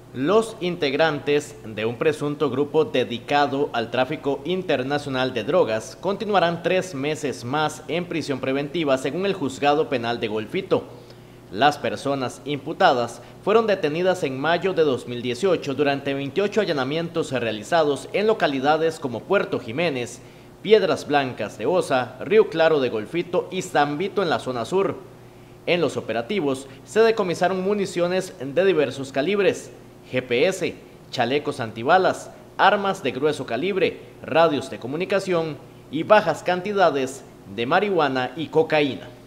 Los integrantes de un presunto grupo dedicado al tráfico internacional de drogas continuarán 3 meses más en prisión preventiva según el Juzgado Penal de Golfito. Las personas imputadas fueron detenidas en mayo de 2018 durante 28 allanamientos realizados en localidades como Puerto Jiménez, Piedras Blancas de Osa, Río Claro de Golfito y San Vito en la zona sur. En los operativos se decomisaron municiones de diversos calibres, GPS, chalecos antibalas, armas de grueso calibre, radios de comunicación y bajas cantidades de marihuana y cocaína.